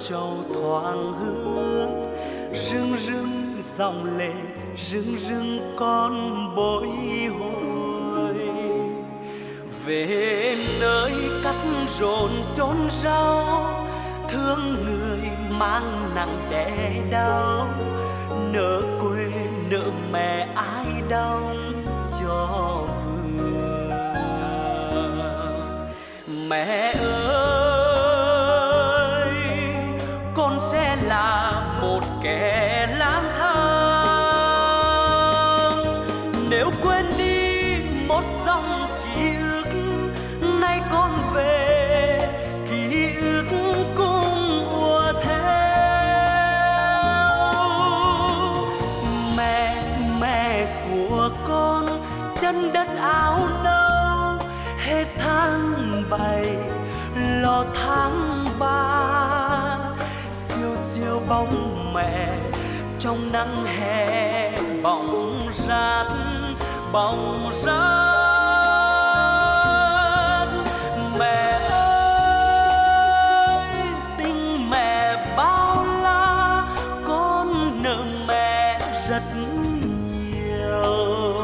trầu thoáng hương. Rưng rưng dòng lệ, rưng rưng con bồi hồi. Về nơi cắt rộn chốn rau, thương người mang nặng đẻ đau. Nỡ quê nỡ mẹ ai đong cho vừa. Mẹ ơi, con sẽ là một kẻ lang thang. Nếu quên đi một dòng ký ức, nay con về ký ức cũng ùa theo. Mẹ của con chân đất áo nâu, hết tháng 7 lo tháng 3. Siêu siêu bóng mẹ trong nắng hè bóng rát bóng rát. Mẹ ơi, tình mẹ bao la, con nợ mẹ rất nhiều.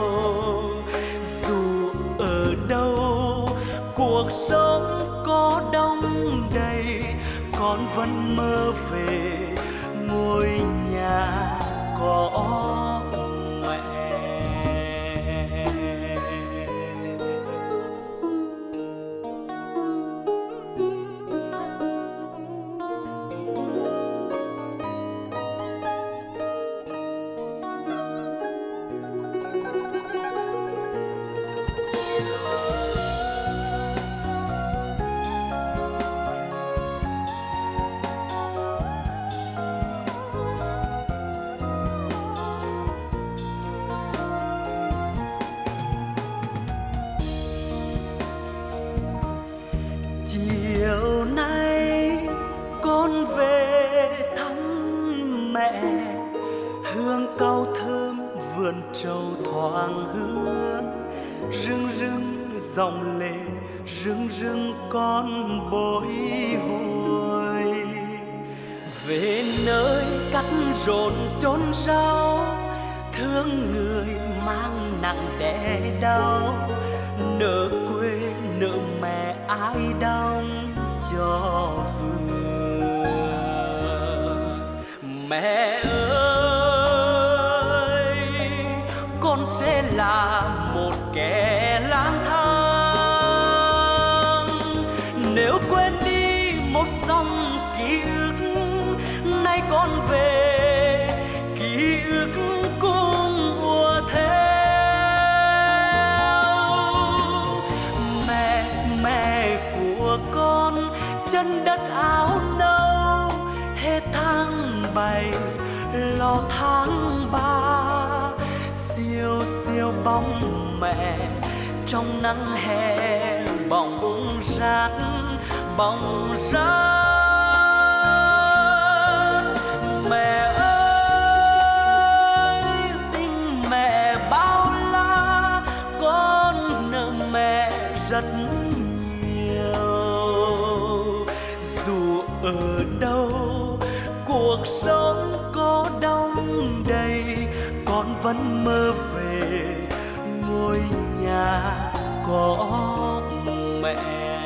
Dù ở đâu cuộc sống có đông đầy, con vẫn mơ về ngôi nhà có mẹ. Chiều nay con về thăm mẹ, hương cau thơm vườn trầu thoáng hương. Rưng rưng dòng lệ, rưng rưng con bồi hồi. Về nơi cắt rộn chốn rau, thương người mang nặng đẻ đau. Nỡ quê nỡ mẹ ai đong cho vừa. Mẹ ơi, con sẽ là một kẻ lang thang. Nếu quên đi một dòng ký ức, nay con về ký ức cũng ùa theo. Mẹ của con chân đất áo nâu, hết tháng 7 lo tháng 3. Siêu siêu bóng mẹ trong nắng hè bóng rát bóng rát. Mẹ ơi, tình mẹ bao la, con nợ mẹ rất nhiều. Dù ở đâu cuộc sống có đông đầy, con vẫn mơ về ngôi nhà có mẹ.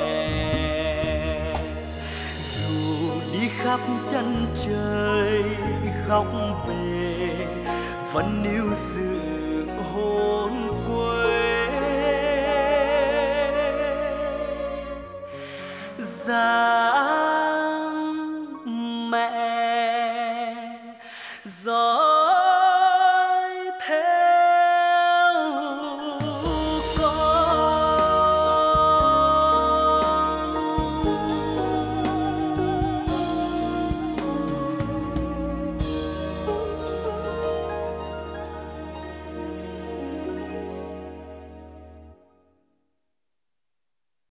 Dù đi khắp chân trời khóc về, vẫn níu giữ hồn quê. Dáng mẹ gió